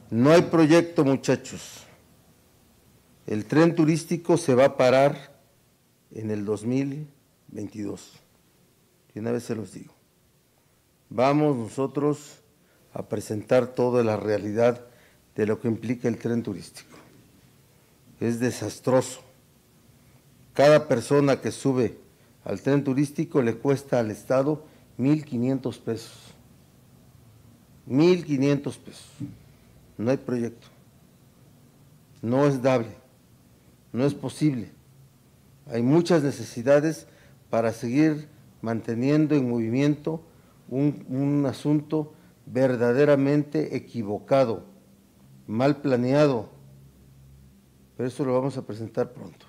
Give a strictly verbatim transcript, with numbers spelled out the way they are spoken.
No hay proyecto, muchachos. El tren turístico se va a parar en el dos mil veintidós. Y una vez se los digo. Vamos nosotros a presentar toda la realidad de lo que implica el tren turístico. Es desastroso. Cada persona que sube al tren turístico le cuesta al Estado mil quinientos pesos. Mil quinientos pesos. No hay proyecto. No es dable. No es posible. Hay muchas necesidades para seguir manteniendo en movimiento un, un asunto verdaderamente equivocado, mal planeado, pero eso lo vamos a presentar pronto.